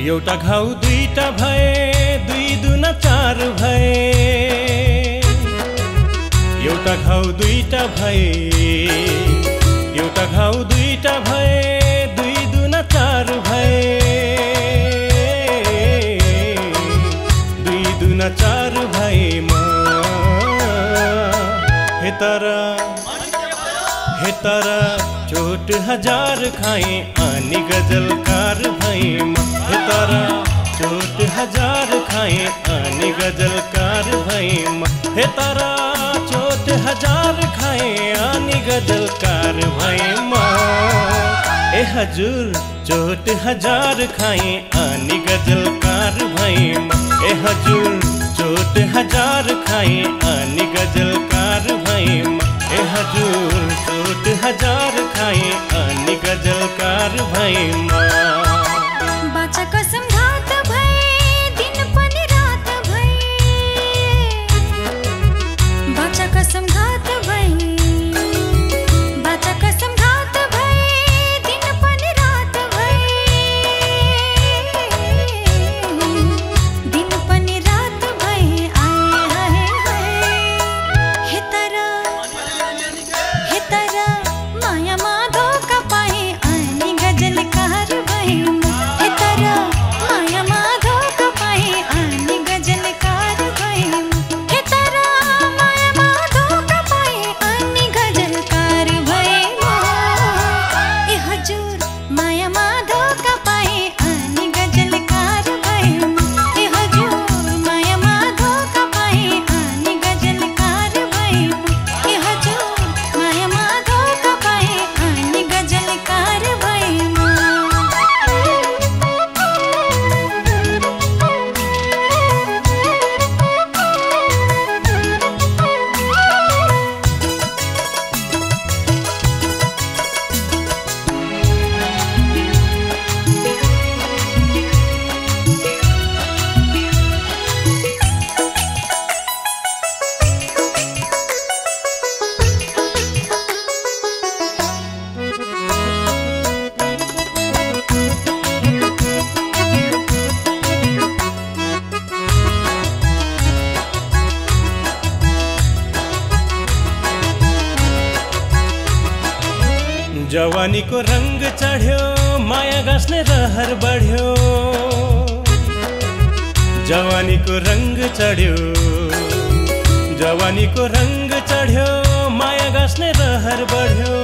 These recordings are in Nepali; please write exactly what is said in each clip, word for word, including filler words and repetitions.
एउटा घाउ दुईटा भए, दुई दुना चार भए। एउटा घाउ दुईटा भए, एउटा घाउ दुईटा भए, दुई दुना चार भए। दुई दुना चार भए म हे तारा, हे तारा चोट हजार खाए आनी गजलकार भई म। हे तारा चोट हजार खाए आनी गजलकार भई म। हे तारा चोट हजार खाए आनी गजलकार भई म। ए हजुर चोट हजार खाए आनी गजलकार भई म। ए हजुर चोट हजार खाए आनी गजलकार भई म। ए हजुर चोट हजार खाए आनी गजलकार भई म। बाचा कसम घात भए, दिन पनि रात भए। बाचा कसम घात भए, बाचा कसम घात भए, दिन पनि रात भए। दिन पनि रात भए आए हाय हाय। हे तारा, हे तारा माया मा धोका पाए आनी गजलकार भई म। हे तारा माया मा धोका पाए आनी गजलकार भई म। हे तारा माया मा धोका पाए आनी गजलकार भई म। ए हजुर माया मा धोका पाए आनी गजलकार भई म। ए हजुर माया मा धोका पाए आनी गजलकार भई म। ए हजुर माया मा धोका पाए आनी गजलकार भई म। जवानी को रंग चढ़्यो, माया गाँस्ने रहर बढ्यो। जवानी को रंग चढ़्यो, जवानी को रंग चढ़्यो, माया गाँस्ने रहर बढ्यो।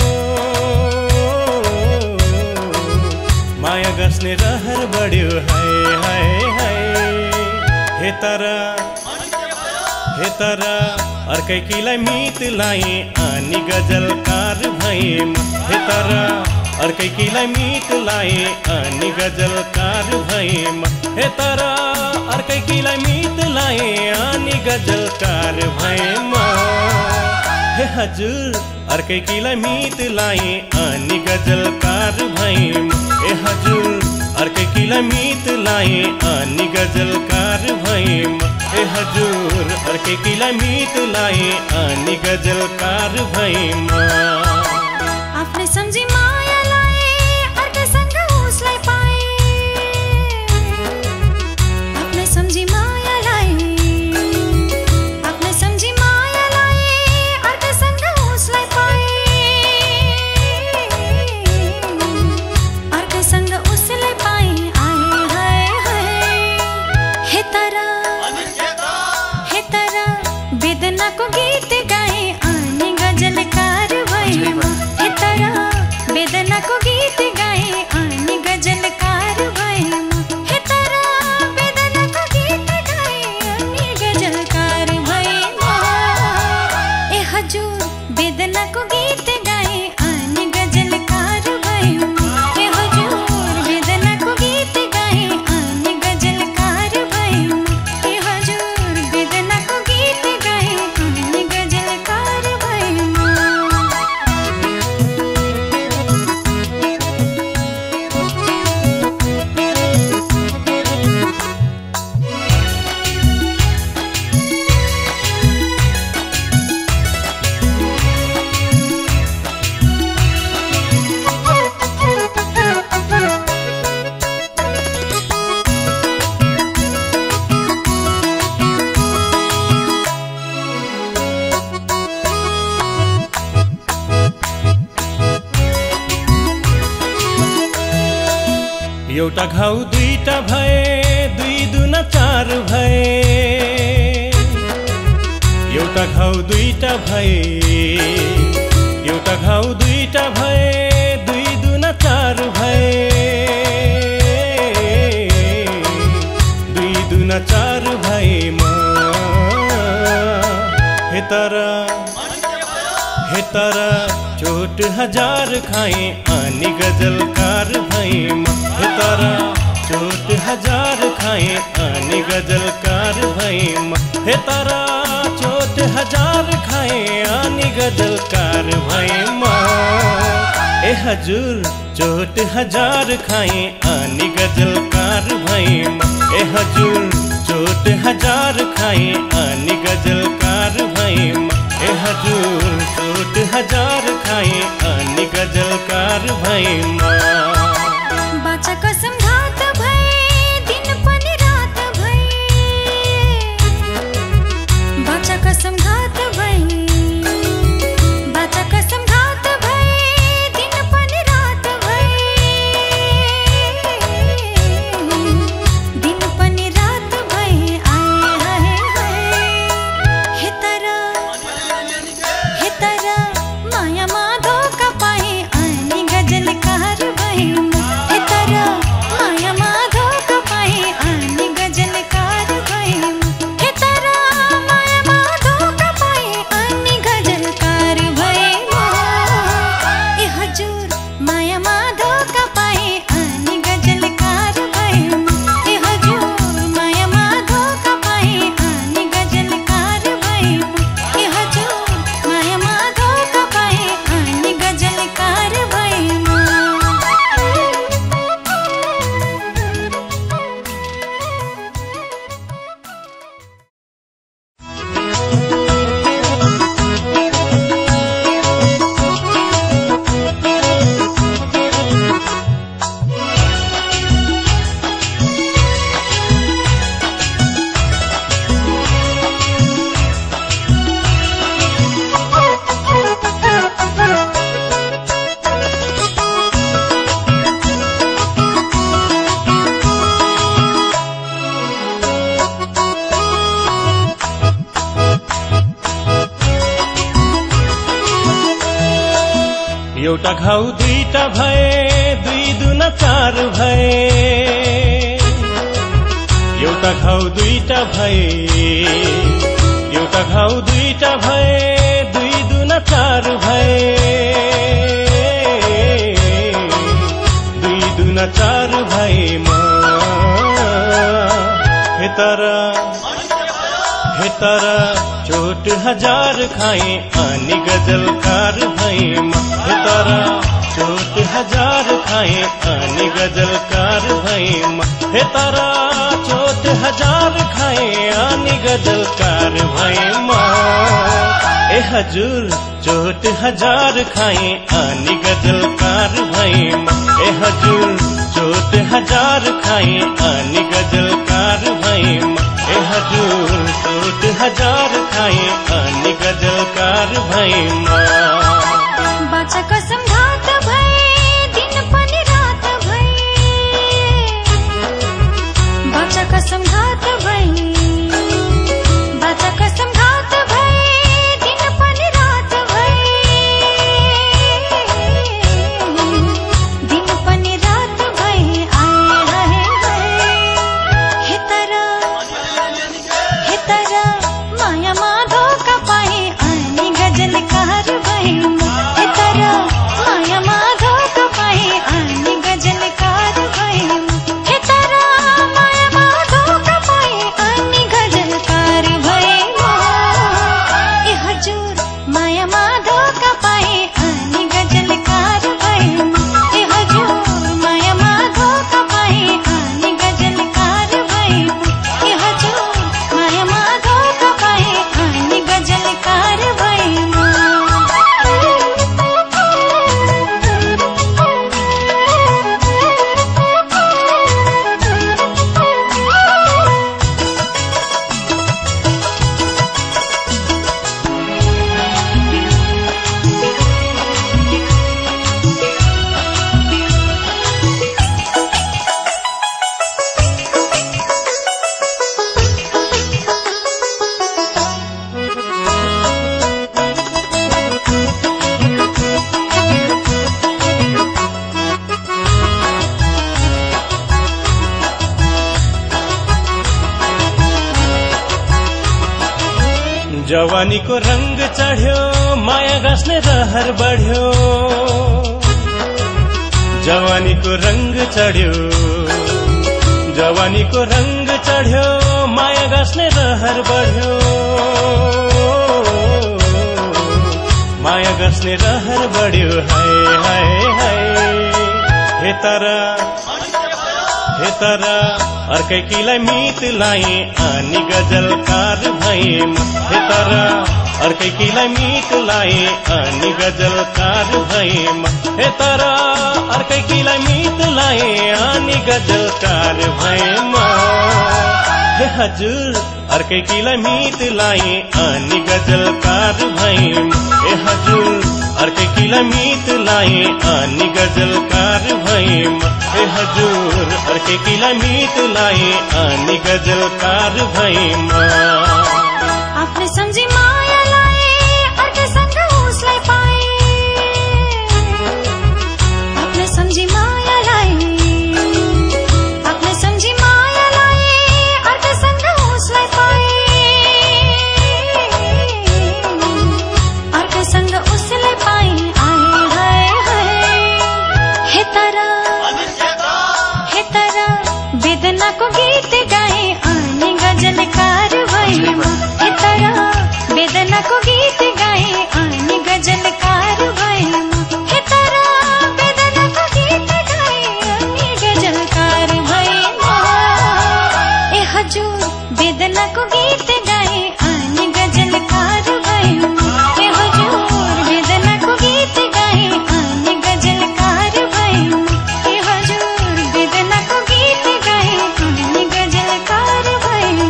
माया गाँस्ने रहर बढ्यो हाय हाय हाय। हे तारा, हे तारा अर्कै किलाई मित लाए आनी गजलकार भई म। हे तारा अर्कै किलाई मित लाए आनी गजलकार भई म। हे तारा अर्कै किलाई मित लाए आनी गजलकार भई म। हे हजुर अर्कै किलाई मित लाए आनी गजलकार भई म। ए हजुर अर्कै किलाई मित लाए आनी गजलकार भई म। ए हजुर अर्कै किलाई मित लाए आनी गजलकार भई म। आफ्नै सम्झी मायालाई अर्कैसँग उसलाई पाए। आफ्नै सम्झी मायालाई, आफ्नै सम्झी मायालाई अर्कैसँग उसलाई पाए। अर्कैसँग उसलाई पाए आए हाय हाय। हे तारा, हे तारा वेदनाको गीत गाए आनी गजलकार भई म। हे तारा वेदनाको गीत गाए आनी गजलकार भई म। हे तारा वेदनाको गीत गाए आनी गजलकार भई म। ए हजुर वेदनाको गीत गाए आनी गजलकार भई म। ए हजुर वेदनाको गीत गाए आनी गजलकार भई म। ए हजुर वेदनाको गीत गाए आनी गजलकार भई म। एउटा घाउ दुईटा भए दुई दुना चार भए एउटा घाउ दुईटा भए एउटा घाउ दुईटा भए दुई दुना चार भए दुई दुना चार भएमा हे तारा हे तारा चोट हजार खाए अनि गजलकार भएमा हे तारा चोट हजार खाए अनि गजलकार भएमा हे तारा चोट हजार खाए अनि गजलकार भएमा ए हजुर चोट हजार खाए अनि गजलकार भएमा ए हजुर चोट हजार खाए अनि गजलकार भएमा ए हजुर चोट हजार खाए अनि गजलकार भएमा बाचा कसम घात भए दिन पनि रात भए बाचा कसम घात भए बाचा कसम घात भए दिन पनि रात भए दिन पनि रात भए आए हाय हाय हे तारा हे तारा माया मा धोका पाए अनि गजलकार भए हे तारा माया मा धोका पाए अनि गजलकार भए हे तारा माया मा धोका पाए अनि गजलकार भए ए हजुर माया मा धोका पाए अनि गजलकार भए ए हजुर माया मा धोका पाए अनि गजलकार भए ए हजुर माया मा धोका पाए अनि गजलकार भए एउटा घाउ दुईटा भए दुई दुना चार भए एउटा घाउ दुईटा भए एउटा घाउ दुईटा भए दुई दुना चार भए दुई दुना चार भएमा हे तारा हे तारा चोट हजार खाए अनि गजलकार भएमा हे तारा चोट हजार खाए अनि गजलकार भएमा हे तारा चोट हजार खाए अनि गजलकार भएमा ए हजुर चोट हजार खाए अनि गजलकार भएमा ए हजुर चोट हजार खाए अनि गजलकार भएमा ए हजुर चोट हजार खाए अनि गजलकार भएमा बाचा कसम घात भए दिन पनि रात भए बाचा कसम घात भए बाचा कसम घात भए दिन पनि रात भए दिन पनि रात भए आए हाय हाय हे तारा हे तारा माया मा धोका पाए अनि गजलकार भए हे तारा जवानीको रंग चढ्यो माया गाँस्ने रहर बढ्यो जवानीको रंग चढ्यो जवानीको रंग चढ्यो माया गाँस्ने रहर बढ्यो माया गाँस्ने रहर बढ्यो हाय हाय हाय हे तारा हे तारा अर्कैकीलाई मित लाए अनि गजलकार भएम हे तारा अर्कैकीलाई मित लाए अनि गजलकार भएम हे तारा अर्कैकीलाई मित लाए अनि गजलकार भएम हे हजुर अर्कैकीलाई मित लाए अनि गजलकार भएम हे हजुर अर्कैकीलाई मित लाए अनि गजलकार भएम हे हजुर अर्कैकीलाई मित लाए अनि गजलकार भएम आफूले सम्झी माया लाए अर्कैसँग उसलाई पाए आफूले सम्झी माया लाए आफूले सम्झी माया लाए अर्कैसँग उसलाई पाए अर्कैसँग उसलाई पाए आए हाय हाय हे तारा हे तारा वेदनाको गीत गाए अनि गजलकार भएम हे तारा वेदनाको गीत गाए अनि गजलकार भएम हे तारा वेदनाको गीत गाए अनि गजलकार भएम ए हजुर वेदनाको गीत गाए अनि गजलकार भएम ए हजुर वेदनाको गीत गाए अनि गजलकार भएम ए हजुर वेदनाको गीत गाए अनि गजलकार भएम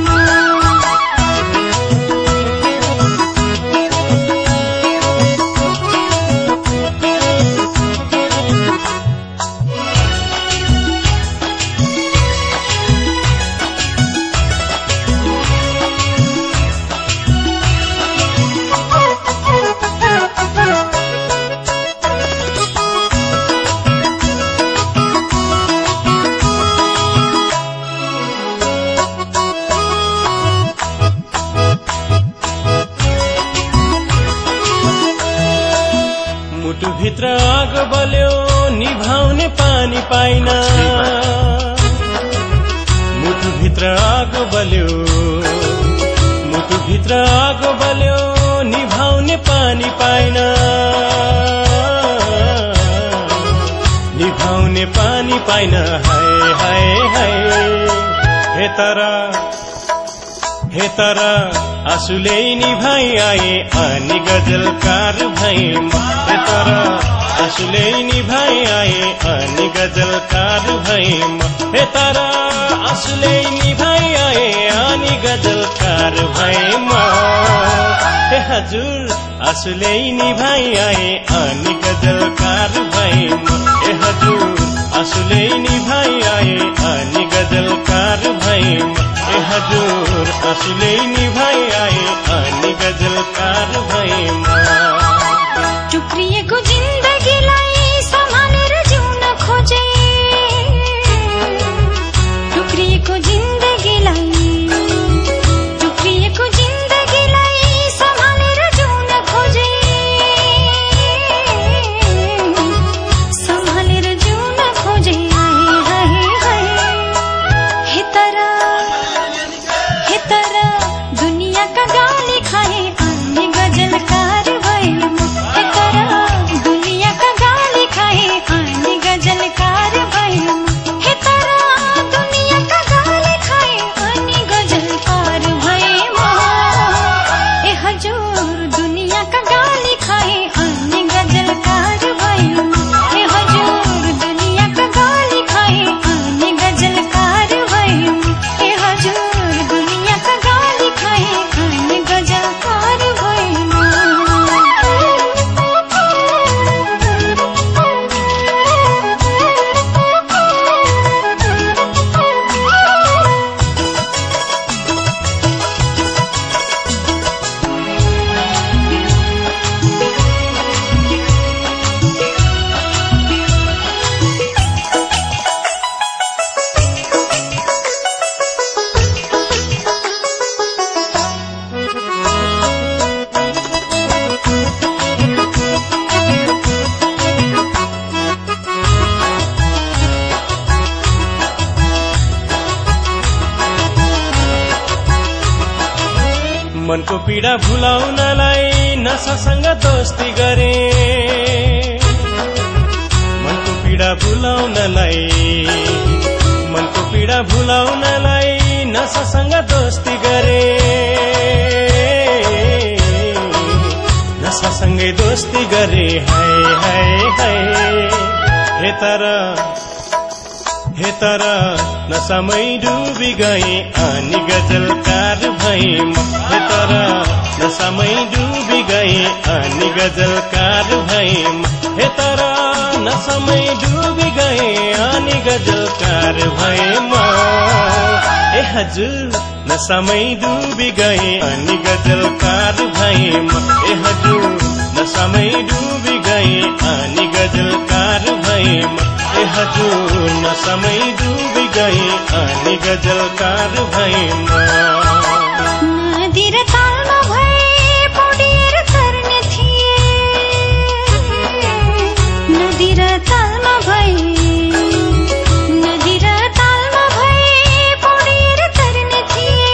मुटुभित्र आगो बल्यो निभाउने पानी पाइन मुटुभित्र आगो बल्यो मुटुभित्र आगो बल्यो निभाउने पानी पाइन निभाउने पानी पाइन हाय हाय हाय हे तारा हे तारा आँसुले निभाइ आए अनि गजलकार भएम हे तारा आँसुले निभाइ आए अनि गजलकार भएम हे तारा आँसुले निभाइ आए अनि गजलकार भएम हे हजुर आँसुले निभाइ आए अनि गजलकार भएम हे हजुर आँसुले निभाइ आए अनि गजलकार भएम हे हजुर आँसुले निभाइ आए अनि गजलकार भएम टुक्रिएको जिन्दगीलाई सम्हालेर जिउन खोजे टुक्रिएको जिन्दगीलाई टुक्रिएको जिन्दगीलाई सम्हालेर जिउन खोजे सम्हालेर जिउन खोजे हाय हाय हाय हे तारा हे तारा मनको पीडा भुलाउनलाई नशासँग दोस्ती गरे, मनको पीडा भुलाउनलाई मनको पीडा भुलाउनलाई नशासँग दोस्ती गरे, नशासँगै दोस्ती गरे। हाय हाय हाय हे तर हे तर नशामै डुबी गए अनि गजलकार भए म। हे तर नशामै डुबी गए अनि गजलकार भए म। हे तर नशामै डुबी गए अनि गजलकार भए म। ए हजुर नशामै डुबी गए अनि गजलकार भए म। ए हजुर नशामै डुबी गए अनि गजलकार भए म। ए हजुर नशामै डुबी गए अनि गजलकार भए म। नदी र तालमा भए पौडिएर तर्ने थिए, नदी र तालमा भए नदी र तालमा भए पौडिएर तर्ने थिए,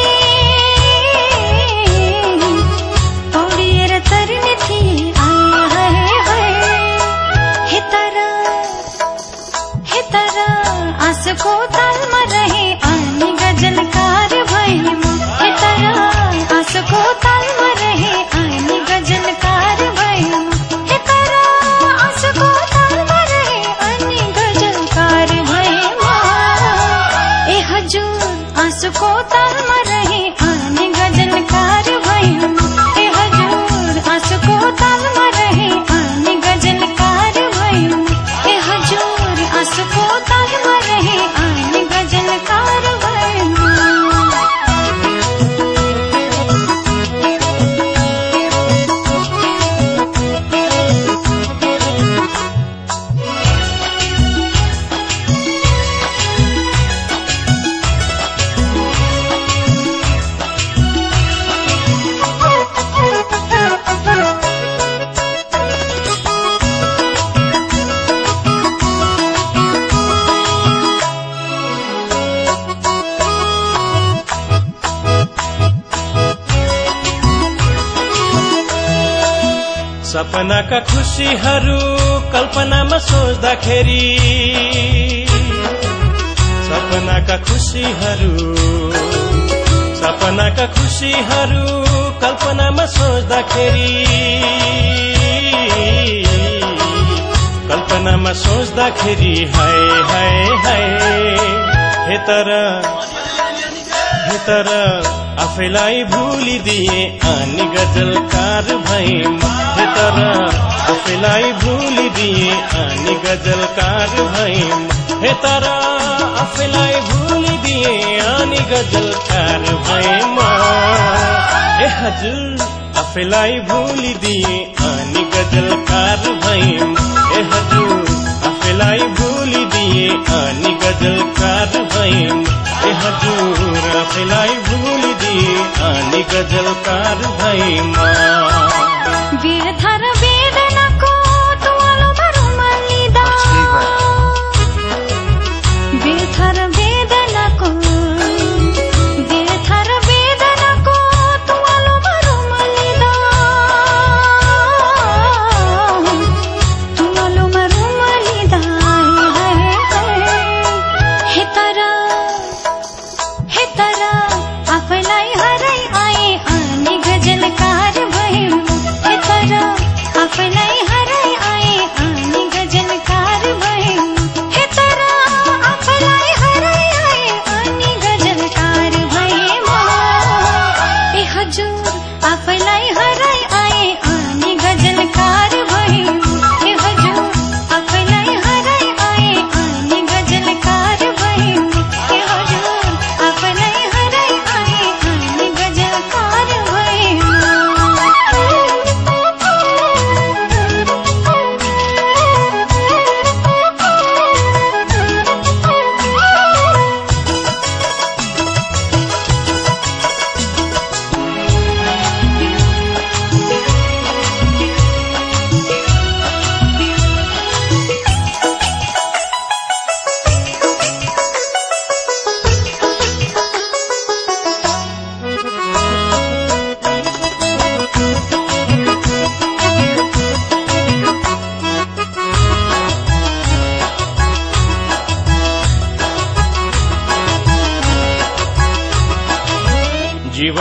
पौडिएर तर्ने थिए। आए हाय हाय हे तर हे तर आँसुको तालमा रहे अनि गजलकार भए म। हे तर आँसुको तालमा रहे अनि गजलकार भए म। हे तर आँसुको तालमा रहे अनि गजलकार भए म। ए हजुर आँसुको तालमा रहे अनि गजलकार भए म। ए हजुर आँसुको तालमा रहे अनि गजलकार भए म। ए हजुर आँसुको तालमा रहे अनि गजलकार भए म। सपनाका खुसीहरू कल्पनामा सोच्दाखेरि, सपनाका खुसीहरू सपनाका खुसीहरू कल्पनामा सोच्दाखेरि, कल्पनामा सोच्दाखेरि हाय हाय हाय हे तर हे तर आफैलाई भुलिदिए अनि गजलकार भए म। हे तर आफैलाई भुलिदिए अनि गजलकार भए म। हे तर आफैलाई भुलिदिए अनि गजलकार भए म। ए हजुर आफैलाई भुलिदिए अनि गजलकार भए म। ए हजुर आफैलाई भुलिदिए अनि गजलकार भए म। ए हजुर आफैलाई भुलिदिए अनि गजलकार भए म। व्यथा र वेदनाको तुवालोमा रुमालिँदा, व्यथा र वेदनाको व्यथा र वेदनाको तुवालोमा रुमालिँदा, तुवालोमा रुमालिँदा। हाय हाय हे तर हे तर आफैलाई हराई आए अनि गजलकार भए म। हे तर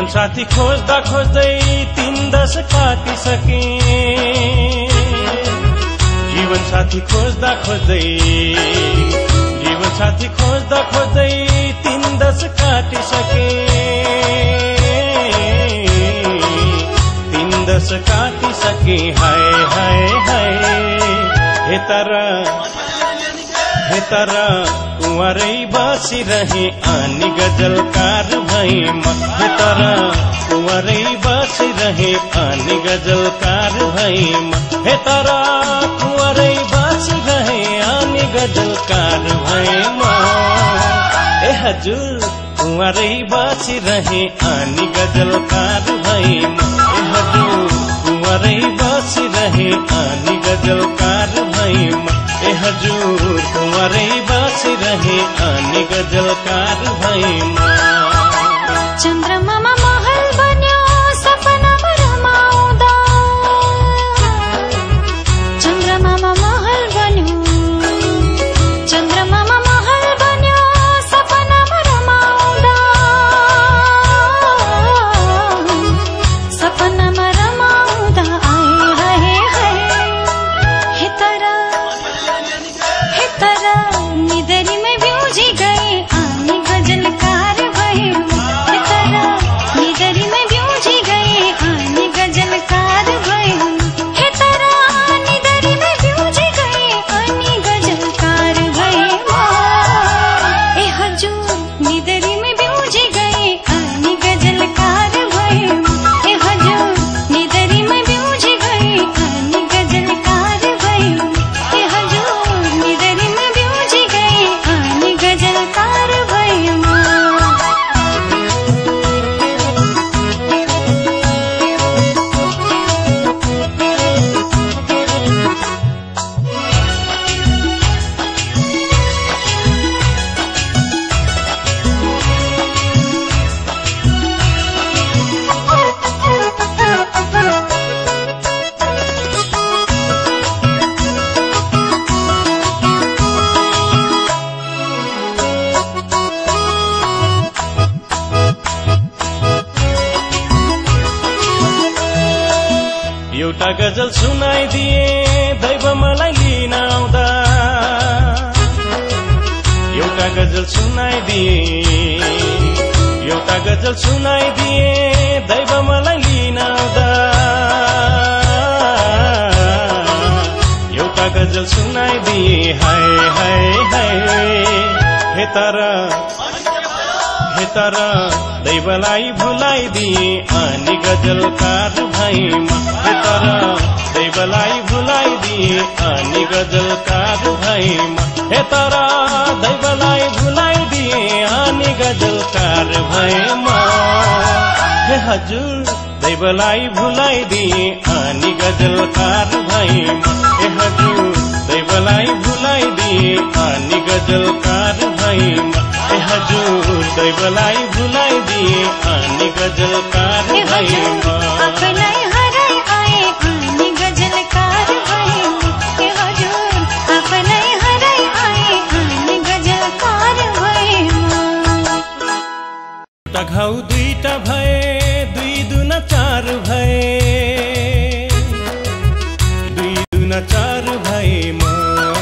जीवन साथी खोज्दा खोज्दै तीन दश काटिसके जीवन साथी खोज्दा खोज्दै जीवन साथी खोज्दा खोज्दै तीन दश काटिसके तीन दश काटिसके हाय हाय हाय हे तारा हे तारा कुंवरै बसिरहे आनी गजलकार भैमा हे तारा कुंवरै बसिरहे आनी गजलकार भैमा हे तारा कुंवरै बसिरहे आनी गजलकार भैमा ए हजुर कुंवरै बसिरहे आनी गजलकार भैमा ए हजुर कुंवरै बसिरहे आनी गजलकार भैमा ए हजुर कुंवरै बसिरहे आनी गजलकार भैमा चन्द्रमामा महल बन्यो सपनामा रमाउँदा चन्द्रमामा महल बन्यो चन्द्रमामा महल बन्यो सपनामा रमाउँदा सपनामा रमाउँदा आए हाय हाय हे तारा हे तारा निदरीमै ब्युजी गए आनी गजलकार भैमा हे तारा निदरीमै ब्युजी गए आनी गजलकार भैमा हे तारा निदरीमै ब्युजी गए आनी गजलकार भैमा ए हजुर निदरीमै ब्युजी गए आनी गजलकार भैमा ए हजुर निदरीमै ब्युजी गए आनी गजलकार भैमा ए हजुर निदरीमै ब्युजी गए आनी गजलकार भैमा एउटा गजल सुनाइदिए दैव मलाई लिन आउँदा एउटा गजल सुनाइदिए एउटा गजल सुनाइदिए दैव मलाई लिन आउँदा एउटा गजल सुनाइदिए हाय हाय हाय हे तारा हे तारा दैवलाई भुलाइदिए आनी गजलकार भैमा हे तारा दैवलाई भुलाइदिए आनी गजलकार भैमा हे तारा दैवलाई भुलाइदिए आनी गजलकार भैमा हे हजुर दैवलाई भुलाइदिए आनी गजलकार भैमा हे हजुर दैवलाई भुलाइदिए आनी गजलकार भैमा ए हजुर दैवलाई भुलाइदिए आनी गजलकार भैमा आफैलाई हराई आए आनी गजलकार भैमा ए हजुर आफैलाई हराई आए आनी गजलकार भैमा एउटा घाउ दुईटा भए दुई दुना चार भए दुई दुना चार भएमा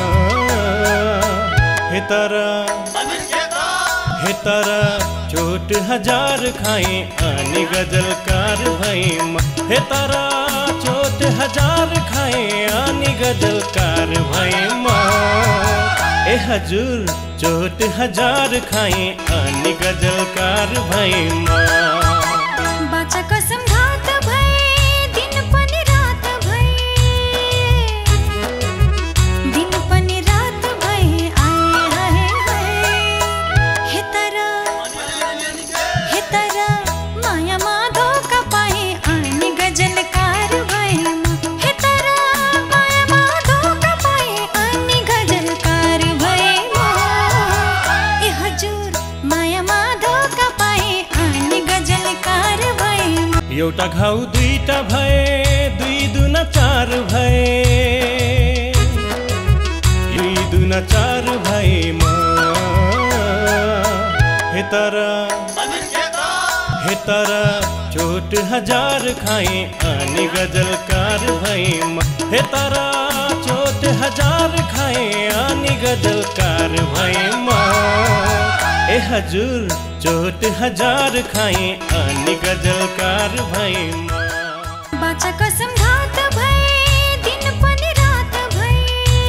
हे तारा हे तारा चोट हजार खाए आनी गजलकार भैमा हे तारा चोट हजार खाए आनी गजलकार भैमा ए हजुर चोट हजार खाए आनी गजलकार भैमा बाचा कसम घात भए दिन पनि रात भए दिन पनि रात भए आए हाय हाय हे तारा हे तारा माया धोका पाए आनी गजलकार भैमा हे तारा माया धोका पाए आनी गजलकार भैमा ए हजुर माया धोका पाए आनी गजलकार भैमा एउटा घाउ दुईटा भए दुई दुना चार भए दुई दुना चार भएमा हे तारा हे तारा चोट हजार खाए आनी गजलकार भाई माँ। हे तारा चोट हजार खाए आनी गजलकार भाई माँ। ए हजूर चोट हजार खाए आनी गजलकार भाई माँ। बाचा कसम घात भए दिन पनि रात भए,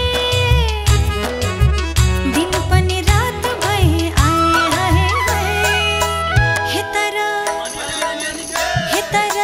दिन पनि रात भए आए हाय हाय। हे तारा हे तारा